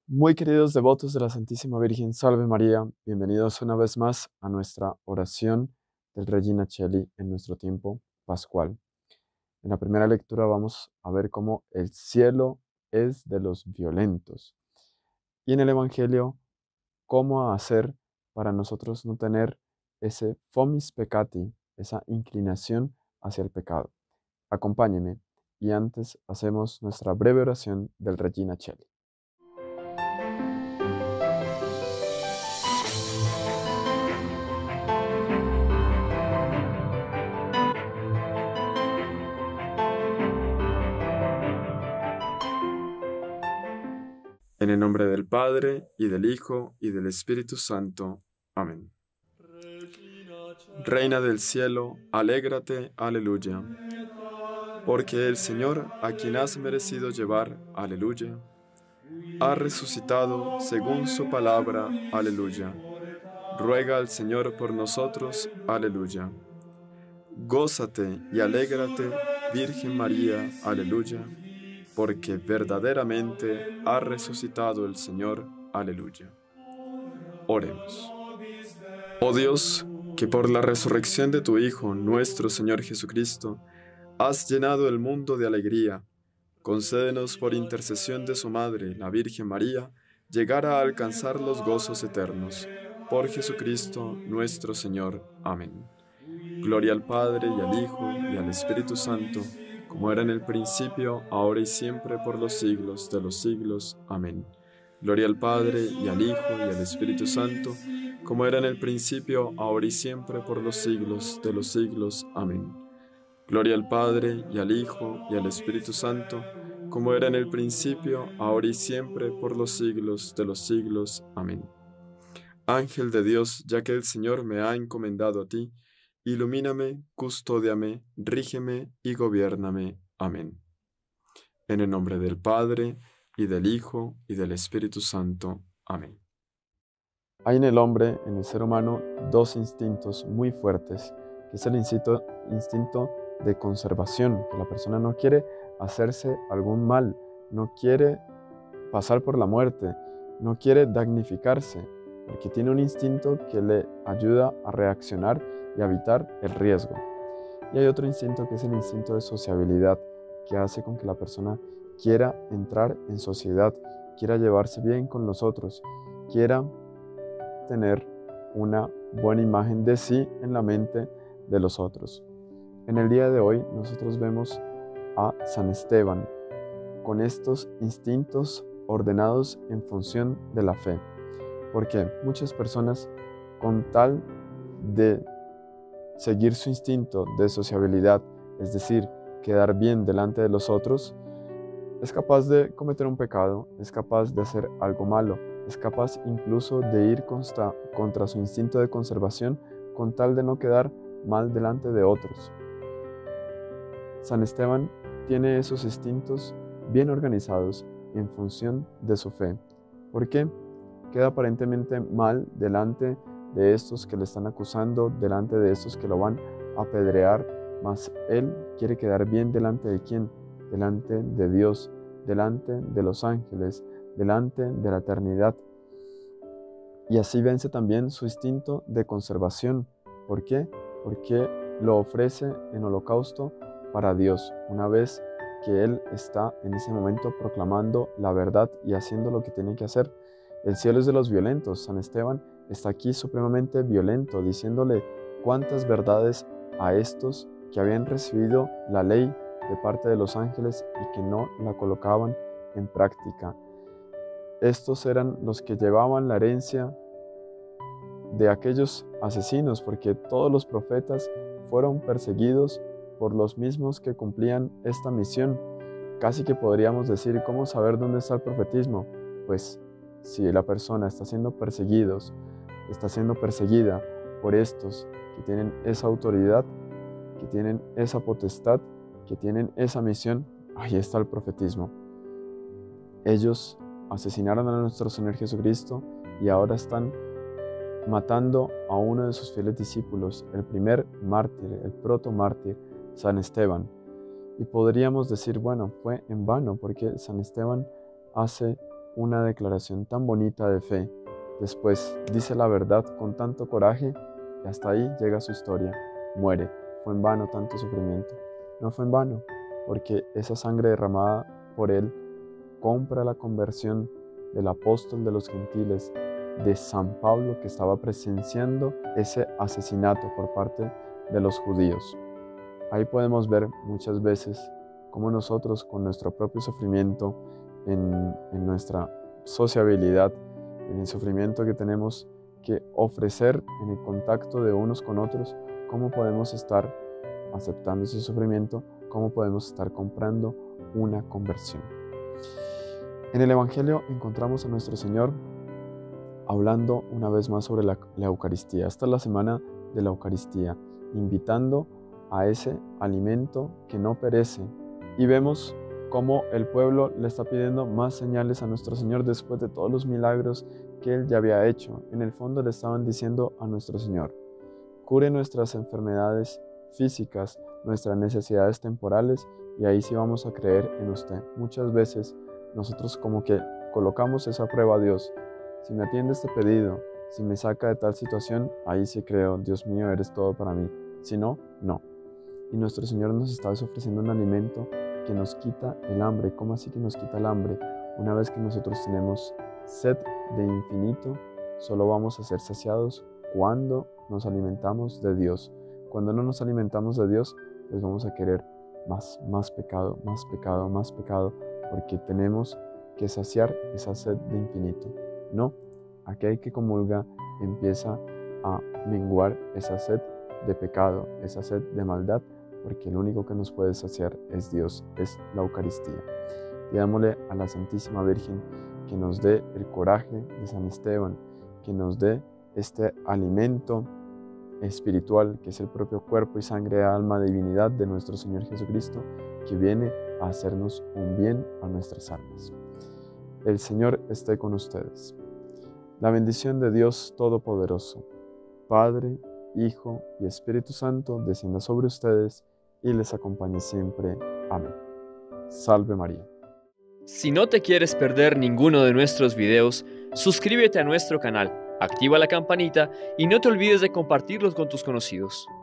Muy queridos devotos de la Santísima Virgen, Salve María, bienvenidos una vez más a nuestra oración del Regina Coeli en nuestro tiempo pascual. En la primera lectura vamos a ver cómo el cielo es de los violentos y en el Evangelio cómo hacer para nosotros no tener ese fomis peccati, esa inclinación hacia el pecado. Acompáñenme y antes hacemos nuestra breve oración del Regina Coeli. En el nombre del Padre, y del Hijo, y del Espíritu Santo. Amén. Reina del cielo, alégrate, aleluya. Porque el Señor, a quien has merecido llevar, aleluya, ha resucitado según su palabra, aleluya. Ruega al Señor por nosotros, aleluya. Gózate y alégrate, Virgen María, aleluya, porque verdaderamente ha resucitado el Señor, aleluya. Oremos. Oh Dios, que por la resurrección de tu Hijo, nuestro Señor Jesucristo, has llenado el mundo de alegría, concédenos por intercesión de su Madre, la Virgen María, llegar a alcanzar los gozos eternos. Por Jesucristo nuestro Señor. Amén. Gloria al Padre, y al Hijo, y al Espíritu Santo, como era en el principio, ahora y siempre, por los siglos de los siglos. Amén. Gloria al Padre, y al Hijo, y al Espíritu Santo, como era en el principio, ahora y siempre, por los siglos de los siglos. Amén. Gloria al Padre, y al Hijo, y al Espíritu Santo, como era en el principio, ahora y siempre, por los siglos de los siglos. Amén. Ángel de Dios, ya que el Señor me ha encomendado a ti, ilumíname, custódiame, rígeme y gobiérname. Amén. En el nombre del Padre, y del Hijo, y del Espíritu Santo. Amén. Hay en el hombre, en el ser humano, dos instintos muy fuertes, que es el instinto de conservación, que la persona no quiere hacerse algún mal, no quiere pasar por la muerte, no quiere damnificarse, porque tiene un instinto que le ayuda a reaccionar y a evitar el riesgo. Y hay otro instinto que es el instinto de sociabilidad, que hace con que la persona quiera entrar en sociedad, quiera llevarse bien con los otros, quiera tener una buena imagen de sí en la mente de los otros. En el día de hoy nosotros vemos a San Esteban con estos instintos ordenados en función de la fe, porque muchas personas, con tal de seguir su instinto de sociabilidad, es decir, quedar bien delante de los otros, es capaz de cometer un pecado, es capaz de hacer algo malo, es capaz incluso de ir contra su instinto de conservación con tal de no quedar mal delante de otros. San Esteban tiene esos instintos bien organizados en función de su fe. ¿Por qué? Queda aparentemente mal delante de estos que le están acusando, delante de estos que lo van a apedrear, mas él quiere quedar bien delante de ¿quién? Delante de Dios, delante de los ángeles, delante de la eternidad. Y así vence también su instinto de conservación. ¿Por qué? Porque lo ofrece en holocausto para Dios, una vez que Él está en ese momento proclamando la verdad y haciendo lo que tiene que hacer. El cielo es de los violentos. San Esteban está aquí supremamente violento, diciéndole cuántas verdades a estos que habían recibido la ley de parte de los ángeles y que no la colocaban en práctica. Estos eran los que llevaban la herencia de aquellos asesinos, porque todos los profetas fueron perseguidos por los mismos que cumplían esta misión. Casi que podríamos decir, ¿cómo saber dónde está el profetismo? Pues si la persona está siendo perseguida por estos que tienen esa autoridad, que tienen esa potestad, que tienen esa misión, ahí está el profetismo. Ellos asesinaron a nuestro Señor Jesucristo y ahora están matando a uno de sus fieles discípulos, el primer mártir, el protomártir, San Esteban. Y podríamos decir, bueno, fue en vano porque San Esteban hace una declaración tan bonita de fe. Después dice la verdad con tanto coraje y hasta ahí llega su historia. Muere. Fue en vano tanto sufrimiento. No fue en vano, porque esa sangre derramada por él compra la conversión del apóstol de los gentiles, de San Pablo, que estaba presenciando ese asesinato por parte de los judíos. Ahí podemos ver muchas veces cómo nosotros, con nuestro propio sufrimiento, en nuestra sociabilidad, en el sufrimiento que tenemos que ofrecer en el contacto de unos con otros, cómo podemos estar aceptando ese sufrimiento, cómo podemos estar comprando una conversión. En el Evangelio encontramos a nuestro Señor hablando una vez más sobre la Eucaristía. Esta es la semana de la Eucaristía, invitando a ese alimento que no perece. Y vemos cómo el pueblo le está pidiendo más señales a nuestro Señor después de todos los milagros que Él ya había hecho. En el fondo le estaban diciendo a nuestro Señor: cure nuestras enfermedades físicas, nuestras necesidades temporales, y ahí sí vamos a creer en usted. Muchas veces nosotros como que colocamos esa prueba a Dios. Si me atiende este pedido, si me saca de tal situación, ahí sí creo, Dios mío, eres todo para mí. Si no, no. Y nuestro Señor nos está ofreciendo un alimento que nos quita el hambre. ¿Cómo así que nos quita el hambre? Una vez que nosotros tenemos sed de infinito, solo vamos a ser saciados cuando nos alimentamos de Dios. Cuando no nos alimentamos de Dios, pues vamos a querer más pecado, más pecado, más pecado, porque tenemos que saciar esa sed de infinito. No, aquel que comulga empieza a menguar esa sed de pecado, esa sed de maldad, porque el único que nos puede saciar es Dios, es la Eucaristía. Pidámosle a la Santísima Virgen que nos dé el coraje de San Esteban, que nos dé este alimento espiritual, que es el propio cuerpo y sangre, alma, divinidad de nuestro Señor Jesucristo, que viene a hacernos un bien a nuestras almas. El Señor esté con ustedes. La bendición de Dios Todopoderoso, Padre, Hijo y Espíritu Santo, descienda sobre ustedes y les acompañe siempre. Amén. Salve María. Si no te quieres perder ninguno de nuestros videos, suscríbete a nuestro canal, activa la campanita y no te olvides de compartirlos con tus conocidos.